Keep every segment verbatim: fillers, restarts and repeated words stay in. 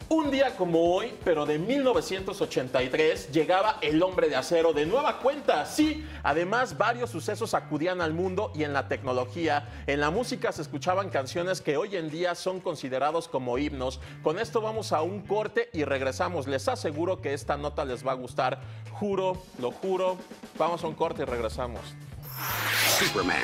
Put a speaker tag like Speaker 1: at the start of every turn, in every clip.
Speaker 1: Un día como hoy, pero de mil novecientos ochenta y tres, llegaba El Hombre de Acero de nueva cuenta. Sí, además varios sucesos sacudían al mundo y en la tecnología, en la música se escuchaban canciones que hoy en día son considerados como himnos. Con esto vamos a un corte y regresamos. Les aseguro que esta nota les va a gustar. Juro, lo juro. Vamos a un corte y regresamos.
Speaker 2: Superman.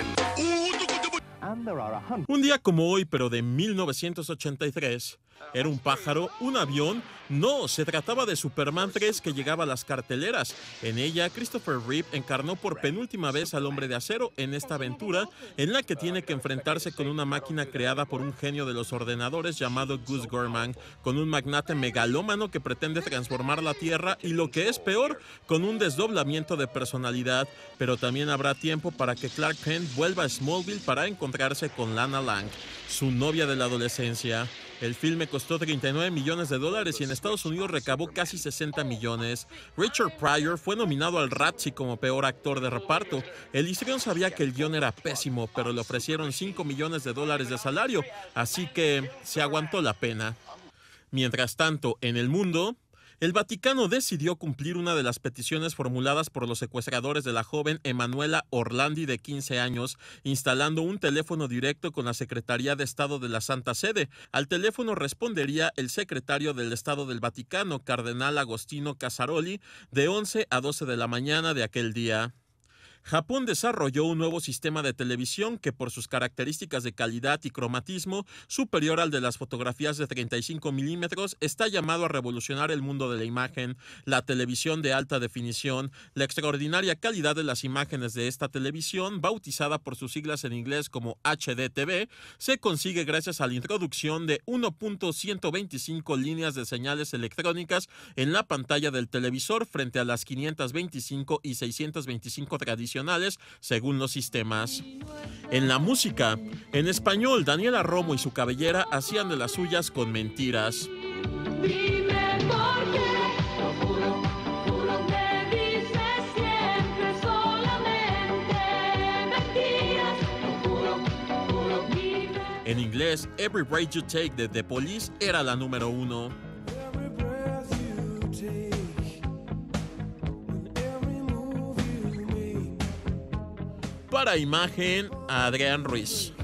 Speaker 1: Un día como hoy, pero de mil novecientos ochenta y tres, ¿era un pájaro? ¿Un avión? No, se trataba de Superman tres que llegaba a las carteleras. En ella, Christopher Reeve encarnó por penúltima vez al Hombre de Acero en esta aventura en la que tiene que enfrentarse con una máquina creada por un genio de los ordenadores llamado Gus Gorman, con un magnate megalómano que pretende transformar la Tierra y, lo que es peor, con un desdoblamiento de personalidad. Pero también habrá tiempo para que Clark Kent vuelva a Smallville para encontrarse con Lana Lang, su novia de la adolescencia. El filme costó treinta y nueve millones de dólares y en Estados Unidos recabó casi sesenta millones. Richard Pryor fue nominado al Razzie como peor actor de reparto. El histrión sabía que el guión era pésimo, pero le ofrecieron cinco millones de dólares de salario, así que se aguantó la pena. Mientras tanto, en el mundo, el Vaticano decidió cumplir una de las peticiones formuladas por los secuestradores de la joven Emanuela Orlandi de quince años, instalando un teléfono directo con la Secretaría de Estado de la Santa Sede. Al teléfono respondería el secretario del Estado del Vaticano, Cardenal Agostino Casaroli, de once a doce de la mañana de aquel día. Japón desarrolló un nuevo sistema de televisión que, por sus características de calidad y cromatismo superior al de las fotografías de treinta y cinco milímetros, está llamado a revolucionar el mundo de la imagen. La televisión de alta definición, la extraordinaria calidad de las imágenes de esta televisión, bautizada por sus siglas en inglés como H D T V, se consigue gracias a la introducción de uno punto ciento veinticinco líneas de señales electrónicas en la pantalla del televisor frente a las quinientas veinticinco y seiscientas veinticinco tradicionales, según los sistemas. En la música, en español, Daniela Romo y su cabellera hacían de las suyas con Mentiras.
Speaker 3: Dime por qué, lo juro, juro que dices siempre solamente mentiras, lo juro, juro, dime.
Speaker 1: En inglés, Every Breath You Take de The Police era la número uno. Para imagen, Adrián Ruiz.